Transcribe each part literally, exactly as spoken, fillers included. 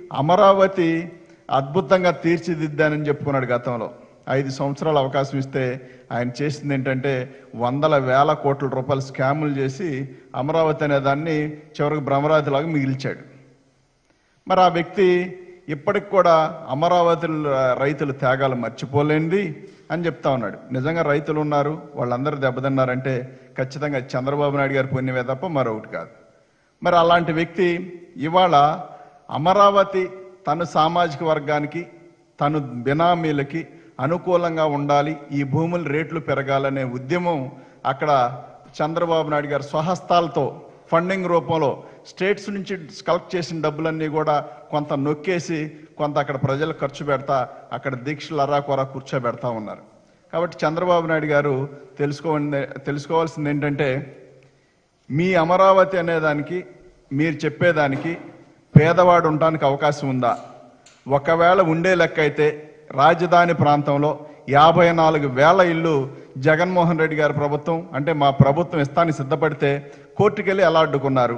అమరావతి అద్భుతంగా తీర్చిదిద్దానని చెప్పుకున్నాడు గతంలో. ఐదు సంవత్సరాలు అవకాశం ఇస్తే ఆయన చేసింది ఏంటంటే వందల వేల కోట్ల రూపాయలు స్కాములు చేసి అమరావతి అనే దాన్ని చివరికి భ్రమరావతిలాగా మిగిల్చాడు. మరి ఆ వ్యక్తి ఇప్పటికి కూడా అమరావతి రైతుల త్యాగాలు మర్చిపోలేనిది అని చెప్తా ఉన్నాడు. నిజంగా రైతులు ఉన్నారు, వాళ్ళందరూ దెబ్బతిన్నారంటే ఖచ్చితంగా చంద్రబాబు నాయుడు గారి పుణ్యమే తప్ప మరొకటి కాదు. మరి అలాంటి వ్యక్తి ఇవాళ అమరావతి తన సామాజిక వర్గానికి తను బినామీలకి అనుకూలంగా ఉండాలి, ఈ భూముల రేట్లు పెరగాలనే ఉద్యమం అక్కడ చంద్రబాబు నాయుడు గారు స్వహస్తాలతో ఫండింగ్ రూపంలో స్టేట్స్ నుంచి కలెక్ట్ చేసిన డబ్బులన్నీ కూడా కొంత నొక్కేసి కొంత అక్కడ ప్రజలు ఖర్చు పెడతా అక్కడ దీక్షలు అరాకొరా కూర్చోబెడతా ఉన్నారు. కాబట్టి చంద్రబాబు నాయుడు గారు తెలుసుకోవాలి తెలుసుకోవాల్సింది ఏంటంటే మీ అమరావతి అనేదానికి మీరు చెప్పేదానికి పేదవాడు ఉండడానికి అవకాశం ఉందా? ఒకవేళ ఉండే లెక్క అయితే రాజధాని ప్రాంతంలో యాభై నాలుగు వేల ఇళ్ళు జగన్మోహన్ రెడ్డి గారి ప్రభుత్వం అంటే మా ప్రభుత్వం ఇస్తానికి సిద్ధపడితే కోర్టుకెళ్ళి ఎలా అడ్డుకున్నారు.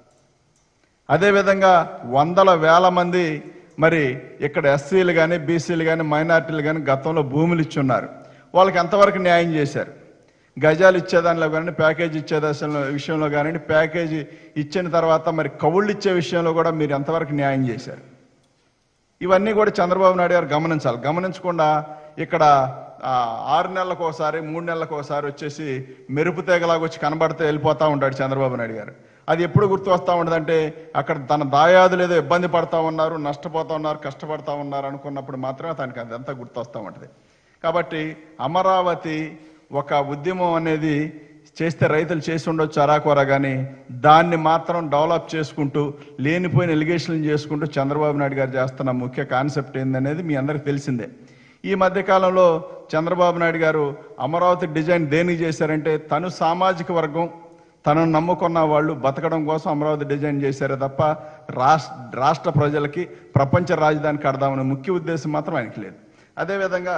అదేవిధంగా వందల వేల మంది మరి ఇక్కడ ఎస్సీలు కానీ బీసీలు కానీ మైనార్టీలు కానీ గతంలో భూములు ఇచ్చున్నారు. వాళ్ళకి ఎంతవరకు న్యాయం చేశారు? గజాలు ఇచ్చేదానిలో కానీ ప్యాకేజీ ఇచ్చే విషయంలో కానీ ప్యాకేజీ ఇచ్చిన తర్వాత మరి కవుళ్ళు ఇచ్చే విషయంలో కూడా మీరు ఎంతవరకు న్యాయం చేశారు? ఇవన్నీ కూడా చంద్రబాబు నాయుడు గారు గమనించాలి. గమనించకుండా ఇక్కడ ఆరు నెలలకు ఒకసారి మూడు నెలలకు ఒకసారి వచ్చేసి మెరుపు తీగలాగా వచ్చి కనబడితే వెళ్ళిపోతూ ఉంటాడు చంద్రబాబు నాయుడు గారు. అది ఎప్పుడు గుర్తు వస్తూ ఉండదంటే అక్కడ తన దాయాదులు ఏదో ఇబ్బంది పడతా ఉన్నారు, నష్టపోతూ ఉన్నారు, కష్టపడతా ఉన్నారు అనుకున్నప్పుడు మాత్రమే తనకి అదంతా గుర్తు వస్తూ ఉంటుంది. కాబట్టి అమరావతి ఒక ఉద్యమం అనేది చేస్తే రైతులు చేసి ఉండొచ్చు అరాకొరా, కానీ దాన్ని మాత్రం డెవలప్ చేసుకుంటూ లేనిపోయిన ఎలిగేషన్లు చేసుకుంటూ చంద్రబాబు నాయుడు గారు చేస్తున్న ముఖ్య కాన్సెప్ట్ ఏందనేది మీ అందరికి తెలిసిందే. ఈ మధ్యకాలంలో చంద్రబాబు నాయుడు గారు అమరావతి డిజైన్ దేనికి చేశారంటే తను సామాజిక వర్గం తనను నమ్ముకున్న వాళ్ళు బతకడం కోసం అమరావతి డిజైన్ చేశారే తప్ప రాష్ట్ర రాష్ట్ర ప్రజలకి ప్రపంచ రాజధాని కడదామనే ముఖ్య ఉద్దేశం మాత్రం ఆయనకి లేదు. అదేవిధంగా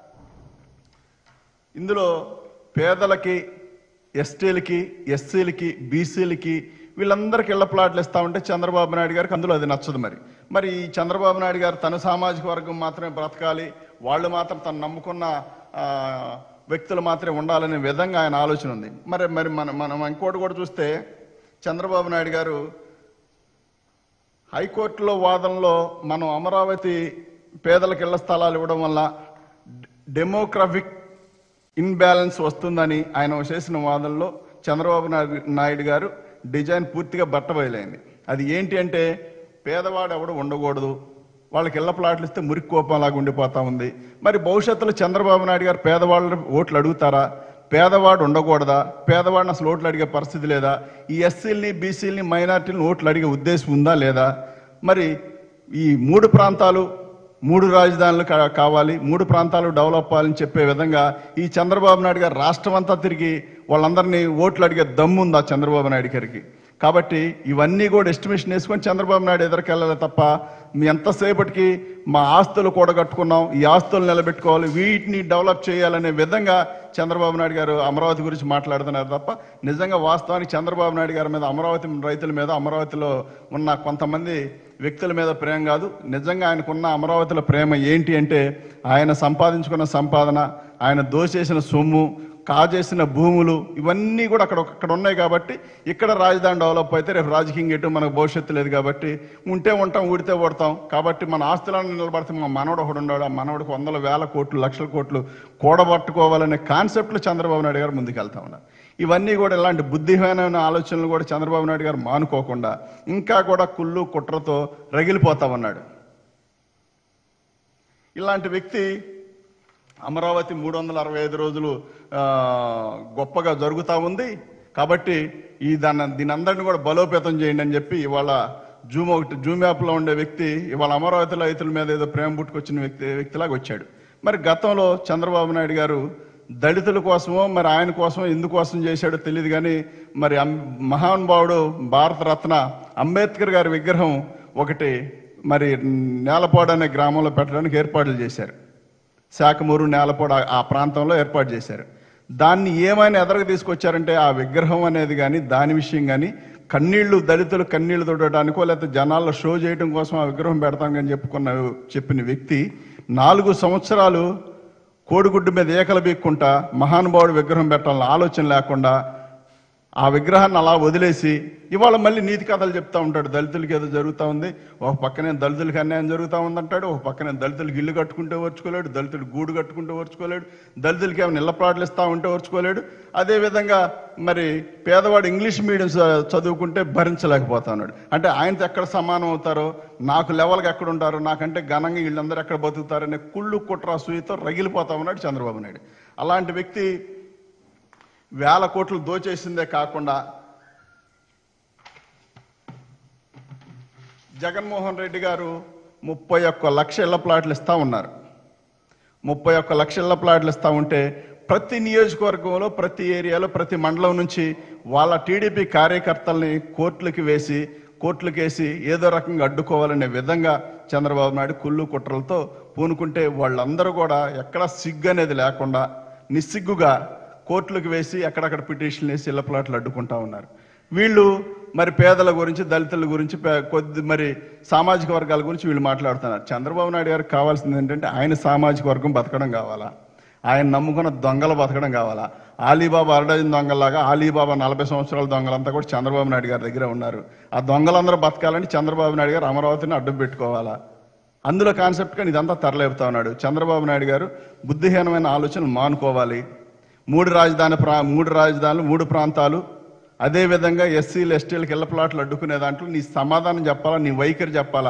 ఇందులో పేదలకి, ఎస్టీలకి, ఎస్సీలకి, బీసీలకి వీళ్ళందరికీ ఇళ్ల ప్లాట్లు ఇస్తా ఉంటే చంద్రబాబు నాయుడు గారికి అందులో అది నచ్చదు. మరి మరి ఈ చంద్రబాబు నాయుడు గారు తన సామాజిక వర్గం మాత్రమే బ్రతకాలి, వాళ్ళు మాత్రం తను నమ్ముకున్న వ్యక్తులు మాత్రమే ఉండాలనే విధంగా ఆయన ఆలోచన ఉంది. మరి మరి మన మనం ఇంకోటి కూడా చూస్తే చంద్రబాబు నాయుడు గారు హైకోర్టులో వాదనలో మనం అమరావతి పేదలకు ఇళ్ల స్థలాలు ఇవ్వడం వల్ల డెమోగ్రఫిక్ ఇన్బ్యాలెన్స్ వస్తుందని ఆయన చేసిన వాదనలో చంద్రబాబు నాయుడు గారు డిజైన్ పూర్తిగా బట్టబయలైంది. అది ఏంటి అంటే పేదవాడు ఎవడు ఉండకూడదు, వాళ్ళకి ఇళ్ల ప్లాట్లు ఇస్తే మురికి కోపంలాగా ఉండిపోతా ఉంది. మరి భవిష్యత్తులో చంద్రబాబు నాయుడు గారు పేదవాళ్ళు ఓట్లు అడుగుతారా? పేదవాడు ఉండకూడదా? పేదవాడిని అసలు ఓట్లు అడిగే పరిస్థితి లేదా? ఈ ఎస్సీలని, బీసీలని, మైనార్టీలను ఓట్లు అడిగే ఉద్దేశం ఉందా లేదా? మరి ఈ మూడు ప్రాంతాలు మూడు రాజధానులు కావాలి, మూడు ప్రాంతాలు డెవలప్ అవ్వాలని చెప్పే విధంగా ఈ చంద్రబాబు నాయుడు గారు రాష్ట్రం అంతా తిరిగి వాళ్ళందరినీ ఓట్లు అడిగే దమ్ము ఉందా చంద్రబాబు నాయుడు గారికి? కాబట్టి ఇవన్నీ కూడా ఎస్టిమేషన్ వేసుకొని చంద్రబాబు నాయుడు ఎదురుకెళ్ళాలి తప్ప మీ ఎంతసేపటికి మా ఆస్తులు కూడగట్టుకున్నాం, ఈ ఆస్తులు నిలబెట్టుకోవాలి, వీటిని డెవలప్ చేయాలనే విధంగా చంద్రబాబు నాయుడు గారు అమరావతి గురించి మాట్లాడుతున్నారు తప్ప నిజంగా వాస్తవానికి చంద్రబాబు నాయుడు గారి మీద, అమరావతి రైతుల మీద, అమరావతిలో ఉన్న కొంతమంది వ్యక్తుల మీద ప్రేమ కాదు. నిజంగా ఆయనకున్న అమరావతిలో ప్రేమ ఏంటి అంటే ఆయన సంపాదించుకున్న సంపాదన, ఆయన దోచేసిన సొమ్ము, కాజేసిన భూములు ఇవన్నీ కూడా అక్కడ అక్కడ ఉన్నాయి. కాబట్టి ఇక్కడ రాజధాని డెవలప్ అయితే రేపు రాజకీయం ఎటు మనకు భవిష్యత్తు లేదు. కాబట్టి ఉంటే ఉంటాం, ఊడితే ఓడతాం. కాబట్టి మన ఆస్తులను నిలబడితే మా మనవడు ఒకడు ఉన్నాడు, ఆ మనవడికి వందల వేల కోట్లు లక్షల కోట్లు కూడబట్టుకోవాలనే కాన్సెప్ట్లు చంద్రబాబు నాయుడు గారు ముందుకు వెళ్తా ఉన్నారు. ఇవన్నీ కూడా ఇలాంటి బుద్ధిహీనమైన ఆలోచనలు కూడా చంద్రబాబు నాయుడు గారు మానుకోకుండా ఇంకా కూడా కుళ్ళు కుట్రతో రగిలిపోతా ఉన్నాడు. ఇలాంటి వ్యక్తి అమరావతి మూడు వందల అరవై ఐదు రోజులు గొప్పగా జరుగుతూ ఉంది. కాబట్టి ఈ దాన్ని దీని అందరిని కూడా బలోపేతం చేయండి అని చెప్పి ఇవాళ జూమ్ ఒకటి జూమ్ యాప్లో ఉండే వ్యక్తి ఇవాళ అమరావతి రైతుల మీద ఏదో ప్రేమ పుట్టుకొచ్చిన వ్యక్తి వ్యక్తిలాగా వచ్చాడు. మరి గతంలో చంద్రబాబు నాయుడు గారు దళితుల కోసమో మరి ఆయన కోసమో ఎందుకోసం చేశాడో తెలియదు, కానీ మరి మహానుభావుడు భారతరత్న అంబేద్కర్ గారి విగ్రహం ఒకటి మరి నేలపాడు అనే గ్రామంలో పెట్టడానికి ఏర్పాట్లు చేశారు. శాఖమూరు, నేలపాడు ఆ ప్రాంతంలో ఏర్పాటు చేశారు. దాన్ని ఏమైనా ఎదరకు తీసుకొచ్చారంటే ఆ విగ్రహం అనేది కానీ దాని విషయం కానీ కన్నీళ్లు దళితులు కన్నీళ్లు తొడటానికో లేకపోతే జనాల్లో షో చేయడం కోసం ఆ విగ్రహం పెడతామని చెప్పుకున్న చెప్పిన వ్యక్తి నాలుగు సంవత్సరాలు కోడిగుడ్డు మీద ఏకలు బీక్కుంటా మహానుభావుడు విగ్రహం పెట్టాలని ఆలోచన లేకుండా ఆ విగ్రహాన్ని అలా వదిలేసి ఇవాళ మళ్ళీ నీతి కథలు చెప్తా ఉంటాడు. దళితులకి ఏదో జరుగుతూ ఉంది, ఒక పక్కనే దళితులకి అన్యాయం జరుగుతూ ఉందంటాడు, ఒక పక్కనే దళితులకి ఇల్లు కట్టుకుంటే ఓర్చుకోలేడు, దళితులు గూడు కట్టుకుంటే ఓర్చుకోలేడు, దళితులకి ఏమైనా ఇళ్ల ప్లాట్లు ఇస్తూ ఉంటే ఓర్చుకోలేడు. అదేవిధంగా మరి పేదవాడు ఇంగ్లీష్ మీడియం చదువుకుంటే భరించలేకపోతా ఉన్నాడు. అంటే ఆయనతో ఎక్కడ సమానం అవుతారో, నాకు లెవెల్కి ఎక్కడ ఉంటారో, నాకంటే ఘనంగా వీళ్ళందరూ ఎక్కడ బతుకుతారనే కుళ్ళు కుట్ర సూయితో రగిలిపోతా ఉన్నాడు చంద్రబాబు నాయుడు. అలాంటి వ్యక్తి వేల కోట్లు దోచేసిందే కాకుండా జగన్మోహన్ రెడ్డి గారు ముప్పై ఒక్క లక్ష ఇళ్ల ప్లాట్లు ఇస్తా ఉన్నారు. ముప్పై ఒక్క లక్ష ఇళ్ల ప్లాట్లు ఇస్తా ఉంటే ప్రతి నియోజకవర్గంలో, ప్రతి ఏరియాలో, ప్రతి మండలం నుంచి వాళ్ళ టీడీపీ కార్యకర్తల్ని కోర్టులకి వేసి కోర్టులకు వేసి ఏదో రకంగా అడ్డుకోవాలనే విధంగా చంద్రబాబు నాయుడు కుళ్ళు కుట్రలతో పూనుకుంటే వాళ్ళందరూ కూడా ఎక్కడ సిగ్గు అనేది లేకుండా నిస్సిగ్గుగా కోర్టులకు వేసి అక్కడక్కడ పిటిషన్లు వేసి ఇళ్ల ప్లాట్లు అడ్డుకుంటా ఉన్నారు. వీళ్ళు మరి పేదల గురించి, దళితుల గురించి, కొద్ది మరి సామాజిక వర్గాల గురించి వీళ్ళు మాట్లాడుతున్నారు. చంద్రబాబు నాయుడు గారికి కావాల్సింది ఏంటంటే ఆయన సామాజిక వర్గం బతకడం కావాలా, ఆయన నమ్ముకున్న దొంగలు బతకడం కావాలా. ఆలీబాబా అరడజన్ దొంగలాగా ఆలీబాబా నలభై సంవత్సరాల దొంగలంతా కూడా చంద్రబాబు నాయుడు గారి దగ్గర ఉన్నారు. ఆ దొంగలందరూ బతకాలని చంద్రబాబు నాయుడు గారు అమరావతిని అడ్డం పెట్టుకోవాలా. అందులో కాన్సెప్ట్ కానీ ఇదంతా తరలేపుతా ఉన్నాడు. చంద్రబాబు నాయుడు గారు బుద్ధిహీనమైన ఆలోచనలు మానుకోవాలి. మూడు రాజధాని ప్రా మూడు రాజధానులు మూడు ప్రాంతాలు, అదేవిధంగా ఎస్సీలు ఎస్టీలకు ఇళ్ల ప్లాట్లు అడ్డుకునే దాంట్లో నీ సమాధానం చెప్పాలా, నీ వైఖరి చెప్పాలా.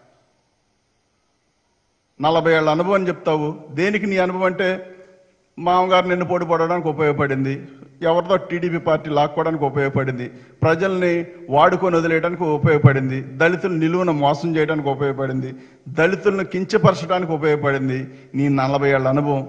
నలభై ఏళ్ళ అనుభవం చెప్తావు, దేనికి నీ అనుభవం అంటే మామగారు నిన్ను పోటీ పడడానికి ఉపయోగపడింది, ఎవరితో టీడీపీ పార్టీ లాక్కోవడానికి ఉపయోగపడింది, ప్రజల్ని వాడుకొని వదిలేయడానికి ఉపయోగపడింది, దళితులు నిలువున మోసం చేయడానికి ఉపయోగపడింది, దళితులను కించపరచడానికి ఉపయోగపడింది నీ నలభై ఏళ్ళ అనుభవం.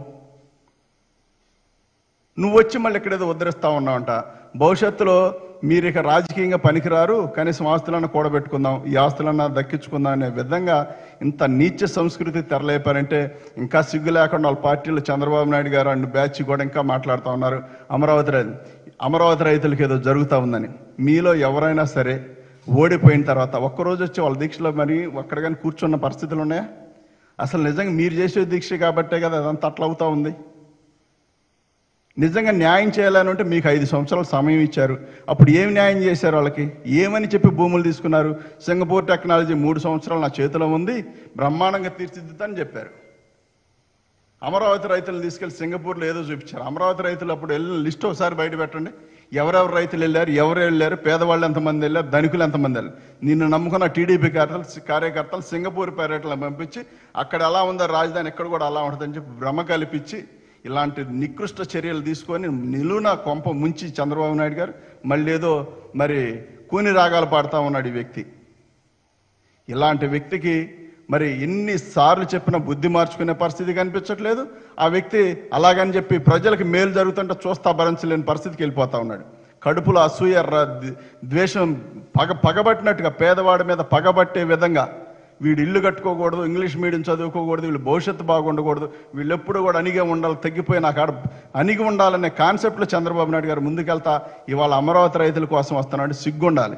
నువ్వు వచ్చి మళ్ళీ ఎక్కడేదో ఉద్ధరిస్తా ఉన్నావంట. భవిష్యత్తులో మీరు ఇక రాజకీయంగా పనికిరారు, కనీసం ఆస్తులన్నా కూడబెట్టుకుందాం, ఈ ఆస్తులన్నా దక్కించుకుందాం అనే విధంగా ఇంత నీచ సంస్కృతి తెరలేపారంటే ఇంకా సిగ్గు లేకుండా వాళ్ళ పార్టీలో చంద్రబాబు నాయుడు గారు అండ్ బ్యాచ్ కూడా ఇంకా మాట్లాడుతూ ఉన్నారు అమరావతి రైతు అమరావతి రైతులకి ఏదో జరుగుతూ ఉందని. మీలో ఎవరైనా సరే ఓడిపోయిన తర్వాత ఒక్కరోజు వచ్చి వాళ్ళ దీక్షలో మరి ఒక్కడ కానీ కూర్చున్న పరిస్థితులు ఉన్నాయా? అసలు నిజంగా మీరు చేసే దీక్ష కాబట్టే కదా అదంతా అట్లా అవుతా ఉంది. నిజంగా న్యాయం చేయాలని అంటే మీకు ఐదు సంవత్సరాలు సమయం ఇచ్చారు. అప్పుడు ఏమి న్యాయం చేశారు? వాళ్ళకి ఏమని చెప్పి భూములు తీసుకున్నారు? సింగపూర్ టెక్నాలజీ మూడు సంవత్సరాలు నా చేతిలో ఉంది, బ్రహ్మాండంగా తీర్చిదిద్దని చెప్పారు. అమరావతి రైతులను తీసుకెళ్లి సింగపూర్లో ఏదో చూపించారు. అమరావతి రైతులు అప్పుడు వెళ్ళిన లిస్ట్ ఒకసారి బయట పెట్టండి. ఎవరెవరు రైతులు వెళ్ళారు, ఎవరు వెళ్ళారు, పేదవాళ్ళు ఎంతమంది వెళ్ళారు, ధనికులు ఎంతమంది వెళ్ళారు. నిన్ను నమ్ముకున్న టీడీపీ కార్యకర్తలు కార్యకర్తలు సింగపూర్ పర్యటనలు పంపించి అక్కడ ఎలా ఉందో రాజధాని ఎక్కడ కూడా అలా ఉంటుందని చెప్పి భ్రమ కల్పించి ఇలాంటి నికృష్ట చర్యలు తీసుకొని నిలువున కొంప ముంచి చంద్రబాబు నాయుడు గారు మళ్ళీ ఏదో మరి కూని రాగాలు పాడుతూ ఉన్నాడు ఈ వ్యక్తి. ఇలాంటి వ్యక్తికి మరి ఎన్నిసార్లు చెప్పినా బుద్ధి మార్చుకునే పరిస్థితి కనిపించట్లేదు. ఆ వ్యక్తి అలాగని చెప్పి ప్రజలకు మేలు జరుగుతుంటే చూస్తా భరించలేని పరిస్థితికి వెళ్ళిపోతా ఉన్నాడు. కడుపులో అసూయ ద్వేషం పగ పగబట్టినట్టుగా పేదవాడి మీద పగబట్టే విధంగా వీడు ఇల్లు కట్టుకోకూడదు, ఇంగ్లీష్ మీడియం చదువుకోకూడదు, వీళ్ళు భవిష్యత్తు బాగుండకూడదు, వీళ్ళు ఎప్పుడు కూడా అణిగే ఉండాలి, తగ్గిపోయి నాకు ఆడ అణిగి ఉండాలనే కాన్సెప్ట్లో చంద్రబాబు నాయుడు గారు ముందుకెళ్తా ఇవాళ అమరావతి రైతుల కోసం వస్తున్నాడు. సిగ్గు ఉండాలి.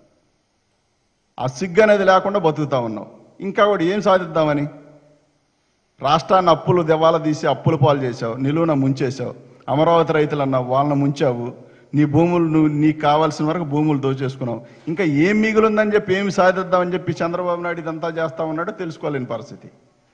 ఆ సిగ్గు అనేది లేకుండా బతుకుతా ఉన్నావు. ఇంకా కూడా ఏం సాధిద్దామని రాష్ట్రాన్ని అప్పులు దివాలా తీసి అప్పుల పాలు చేసావు, నిలువున ముంచేసావు. అమరావతి రైతులు అన్నావు, వాళ్ళని ముంచావు. నీ భూములు నువ్వు నీకు కావాల్సిన వరకు భూములు దోచేసుకున్నావు. ఇంకా ఏం మిగులుందని చెప్పి ఏమి సాధిద్దామని చెప్పి చంద్రబాబు నాయుడు ఇదంతా చేస్తా ఉన్నాడో తెలుసుకోలేని పరిస్థితి.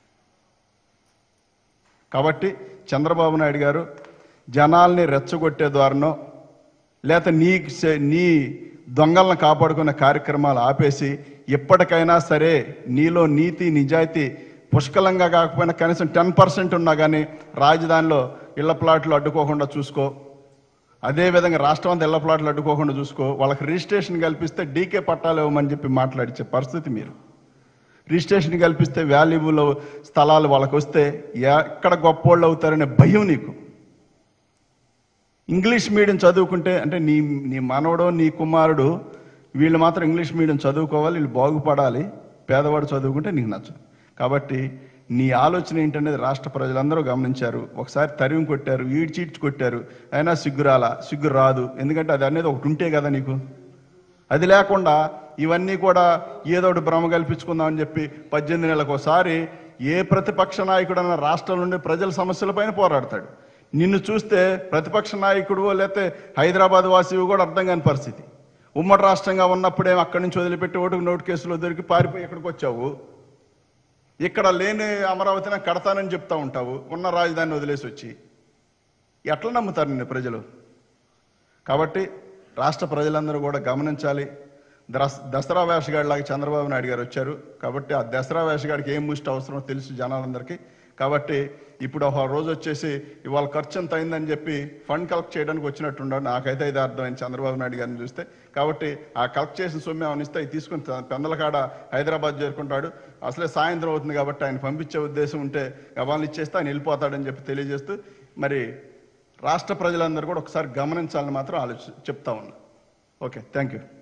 కాబట్టి చంద్రబాబు నాయుడు గారు జనాల్ని రెచ్చగొట్టే ద్వారానో లేక నీ నీ దొంగలను కాపాడుకునే కార్యక్రమాలు ఆపేసి ఎప్పటికైనా సరే నీలో నీతి నిజాయితీ పుష్కలంగా కాకపోయినా కనీసం టెన్ పర్సెంట్ ఉన్నా కానీ రాజధానిలో ఇళ్ల ప్లాట్లు అడ్డుకోకుండా చూసుకో. అదేవిధంగా రాష్ట్రం అంతా ఇళ్ల ప్లాట్లు అడ్డుకోకుండా చూసుకో. వాళ్ళకి రిజిస్ట్రేషన్ కల్పిస్తే డీకే పట్టాలు ఇవ్వమని చెప్పి మాట్లాడించే పరిస్థితి మీరు. రిజిస్ట్రేషన్ కల్పిస్తే వాల్యుబుల్ స్థలాలు వాళ్ళకి వస్తే ఎక్కడ గొప్పోళ్ళు అవుతారనే భయం నీకు. ఇంగ్లీష్ మీడియం చదువుకుంటే అంటే నీ నీ మనవడో నీ కుమారుడు వీళ్ళు మాత్రం ఇంగ్లీష్ మీడియం చదువుకోవాలి, వీళ్ళు బాగుపడాలి, పేదవాడు చదువుకుంటే నీకు నచ్చదు. కాబట్టి నీ ఆలోచన ఏంటనేది రాష్ట్ర ప్రజలందరూ గమనించారు. ఒకసారి తరిమి కొట్టారు, ఈడ్చీడ్చి కొట్టారు, అయినా సిగ్గు రాలా, సిగ్గు రాదు. ఎందుకంటే అది అనేది ఒకటి ఉంటే కదా నీకు. అది లేకుండా ఇవన్నీ కూడా ఏదో ఒకటి భ్రమ కల్పించుకుందామని చెప్పి పద్దెనిమిది నెలలకు ఒకసారి ఏ ప్రతిపక్ష నాయకుడన్న రాష్ట్రం నుండి ప్రజల సమస్యలపైన పోరాడతాడు. నిన్ను చూస్తే ప్రతిపక్ష నాయకుడు లేకపోతే హైదరాబాద్ వాసివి కూడా అర్థం కాని పరిస్థితి. ఉమ్మడి రాష్ట్రంగా ఉన్నప్పుడే అక్కడి నుంచి వదిలిపెట్టి ఓటుకు నోటు కేసులో దొరికి పారిపోయి ఇక్కడికి వచ్చావు. ఇక్కడ లేని అమరావతిని కడతానని చెప్తా ఉంటావు, ఉన్న రాజధానిని వదిలేసి వచ్చి. ఎట్లా నమ్ముతారు నిన్ను ప్రజలు? కాబట్టి రాష్ట్ర ప్రజలందరూ కూడా గమనించాలి. దస్ దసరా వేషగాడిలాగా చంద్రబాబు నాయుడు గారు వచ్చారు కాబట్టి ఆ దసరా వేషగాడికి ఏం ముష్టి అవసరమో తెలుసు జనాలందరికీ. కాబట్టి ఇప్పుడు ఒక రోజు వచ్చేసి ఇవాళ ఖర్చు ఎంత అయిందని చెప్పి ఫండ్ కలెక్ట్ చేయడానికి వచ్చినట్టున్నాడు. నాకైతే ఇది అర్థమైంది చంద్రబాబు నాయుడు గారిని చూస్తే. కాబట్టి ఆ కలెక్ట్ చేసిన సొమ్ము ఏమైనా ఇస్తే అవి తీసుకుని పెందలకాడ హైదరాబాద్ చేరుకుంటాడు. అసలే సాయంత్రం అవుతుంది కాబట్టి ఆయన పంపించే ఉద్దేశం ఉంటే వాళ్ళు ఇచ్చేస్తే ఆయన వెళ్ళిపోతాడని చెప్పి తెలియజేస్తూ మరి రాష్ట్ర ప్రజలందరూ కూడా ఒకసారి గమనించాలని మాత్రం ఆలోచి చెప్తా ఉన్నా. Okay, thank you.